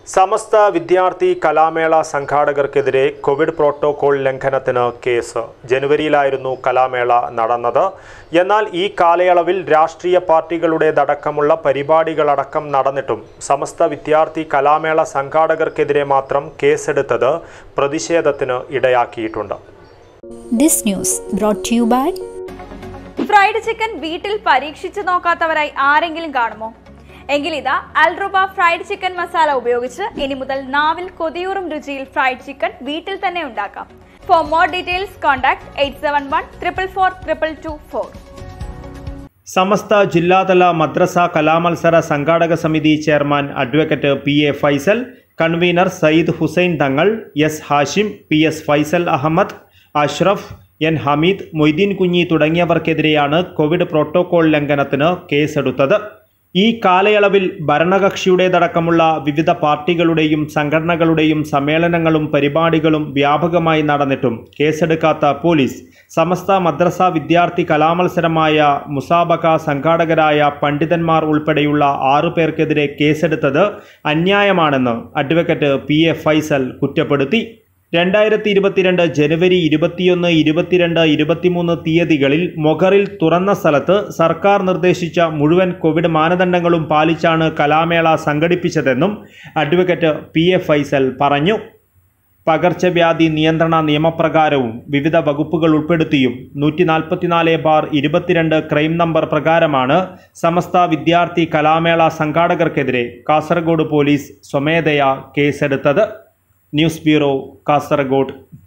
സമസ്ത വിദ്യാർത്ഥി കലാമേള സംഘാടകർക്കെതിരെ കോവിഡ് പ്രോട്ടോകോൾ ലംഘനത്തിന് കേസ്. ജനുവരിയിലായിരുന്നു കലാമേള നടന്നത്. എന്നാൽ ഈ കാലയളവിൽ രാഷ്ട്രീയ പാർട്ടികളുടേതടക്കമുള്ള പരിപാടികളടക്കം നടന്നിട്ടും സമസ്ത വിദ്യാർത്ഥി കലാമേള സംഘാടകർക്കെതിരെ മാത്രം കേസെടുത്തത് പ്രതിഷേധത്തിന് ഇടയാക്കിയിട്ടുണ്ട്. This news brought to you by fried chicken വീട്ടിൽ പരീക്ഷിച്ചു നോക്കാത്തവരായി ആരെങ്കിലും കാണുമോ? എങ്കിൽ ഇതാ അൽറുബ ഫ്രൈഡ് ചിക്കൻ മസാല ഉപയോഗിച്ച് ഇനി മുതൽ നാവിൽ കൊതിയൂറും രുചിയിൽ ഫ്രൈഡ് ചിക്കൻ വീട്ടിൽ തന്നെ ഉണ്ടാക്കാം. For more details contact 8714442224. Samastha ജില്ലാതല മദ്രസ കലാമത്സര സംഘാടക സമിതി chairman advocate PA Faisal, convener Syed Hussain Thangal, S Hashim, PS Faisal Ahmed, Ashraf, N Hameed, Moideen കുഞ്ഞി തുടങ്ങിയവർക്കെതിരെയാണ് കോവിഡ് പ്രോട്ടോകോൾ ലംഘനത്തിന് കേസെടുത്തത്. ഈ കാലയളവിൽ ഭരണകക്ഷിയുടേതടക്കമുള്ള വിവിധ പാർട്ടികളുടെയും സംഘടനകളുടെയും സമ്മേളനങ്ങളും പരിപാടികളും വ്യാപകമായി നടന്നിട്ടും കേസെടുക്കാത്ത പോലീസ് സമസ്ത മദ്രസ വിദ്യാർത്ഥി കലാമത്സരമായ മുസാബക സംഘാടകരായ പണ്ഡിതന്മാർ ഉൾപ്പെടെയുള്ള 6 പേർക്കെതിരെ കേസെടുത്തത് അന്യായമാണെന്ന് അഡ്വക്കേറ്റ് PA ഫൈസൽ കുറ്റപ്പെടുത്തി. 2022 ജനുവരി 21, 22, 23 തീയതികളിൽ മൊഗറിൽ തുറന്ന സ്ഥലത്ത് സർക്കാർ നിർദ്ദേശിച്ച മുഴുവൻ കോവിഡ് മാനദണ്ഡങ്ങളും പാലിച്ചാണ് കലാമേള സംഘടിപ്പിച്ചതെന്നും അഡ്വക്കേറ്റ് PA ഫൈസൽ പറഞ്ഞു. പകർച്ചവ്യാധി നിയന്ത്രണ നിയമപ്രകാരവും വിവിധ വകുപ്പുകൾ ഉൾപ്പെടുത്തിയും 144/22 ക്രൈം നമ്പർ പ്രകാരമാണ് സമസ്ത വിദ്യാർത്ഥി കലാമേള സംഘാടകർക്കെതിരെ കാസർഗോഡ് പോലീസ് സ്വമേധയാ കേസെടുത്തത്. News bureau, Kasaragod.